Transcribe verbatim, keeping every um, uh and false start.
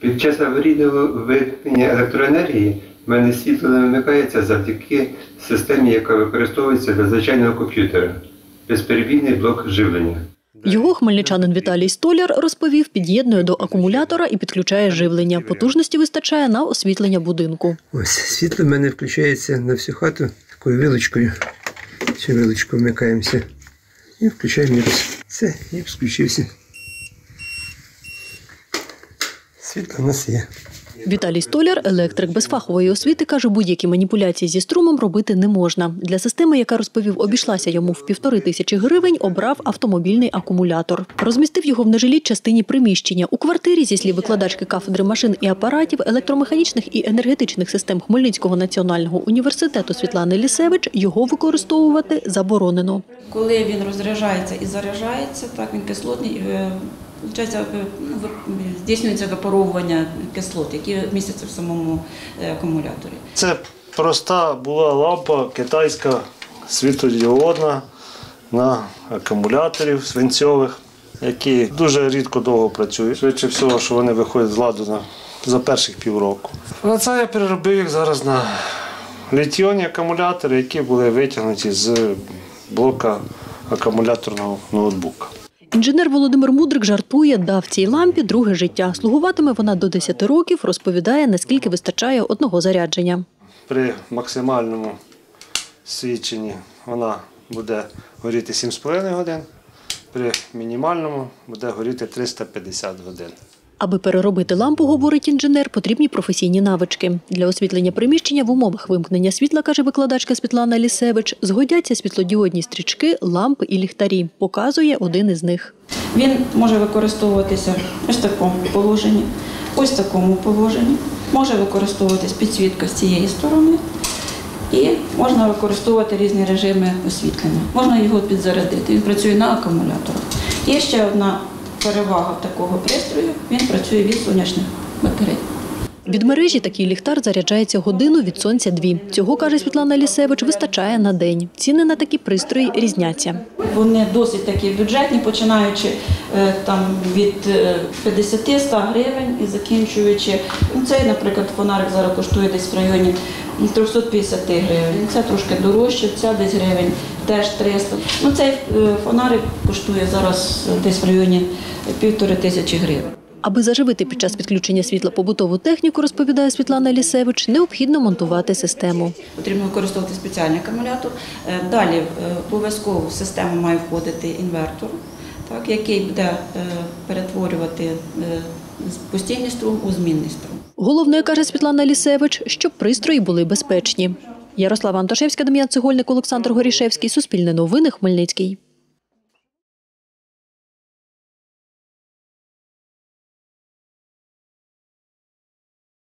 Під час аварійного вимкнення електроенергії в мене світло не вимикається завдяки системі, яка використовується для звичайного комп'ютера. Безперебійний блок живлення. Його хмельничанин Віталій Столяр розповів, під'єднує до акумулятора і підключає живлення. Потужності вистачає на освітлення будинку. Ось, світло в мене включається на всю хату такою вилочкою. Цю вилочку вмикаємося і включаємо його. Все, і включився. Світло в нас є. Віталій Столяр, електрик без фахової освіти, каже, будь-які маніпуляції зі струмом робити не можна. Для системи, яка, розповів, обійшлася йому в півтори тисячі гривень, обрав автомобільний акумулятор. Розмістив його в нежилій частині приміщення. У квартирі, зі слів викладачки кафедри машин і апаратів, електромеханічних і енергетичних систем Хмельницького національного університету Світлани Лісевич, його використовувати заборонено. Коли він розряджається і заряджається, так він кислотний, здійснюється випаровування кислот, які містяться в самому акумуляторі. Це проста була лампа китайська, світлодіодна, на акумуляторів свинцьових, які дуже рідко довго працюють. Швидше всього, що вони виходять з ладу на, за перших півроку. А це я переробив їх зараз на літіонні акумулятори, які були витягнуті з блока акумуляторного ноутбука. Інженер Володимир Мудрик жартує, дав цій лампі друге життя. Слугуватиме вона до десяти років, розповідає, наскільки вистачає одного зарядження. При максимальному свідченні вона буде горіти сім з половиною годин, при мінімальному буде горіти триста п'ятдесят годин. Аби переробити лампу, говорить інженер, потрібні професійні навички. Для освітлення приміщення в умовах вимкнення світла, каже викладачка Світлана Лісевич, згодяться світлодіодні стрічки, лампи і ліхтарі. Показує один із них. Він може використовуватися ось в такому положенні, ось в такому положенні. Може використовуватись підсвітка з цієї сторони і можна використовувати різні режими освітлення. Можна його підзарядити, він працює на акумуляторах. Є ще одна перевага такого пристрою – він працює від сонячних батарей. Від мережі такий ліхтар заряджається годину, від сонця – дві. Цього, каже Світлана Лісевич, вистачає на день. Ціни на такі пристрої різняться. Вони досить такі бюджетні, починаючи там, від п'ятдесят - ста гривень і закінчуючи. Цей, наприклад, фонарик зараз коштує десь в районі триста п'ятдесят гривень. Це трошки дорожче, ця десь гривень теж триста. Ну, цей фонарик коштує зараз десь в районі півтори тисячі гривень. Аби заживити під час підключення світла побутову техніку, розповідає Світлана Лісевич, необхідно монтувати систему. Потрібно використовувати спеціальний акумулятор. Далі обов'язково в систему має входити інвертор, так, який буде перетворювати постійний струм у змінний струм. Головне, каже Світлана Лісевич, щоб пристрої були безпечні. Ярослава Антошевська, Дем'ян Цегольник, Олександр Горішевський. Суспільне новини, Хмельницький.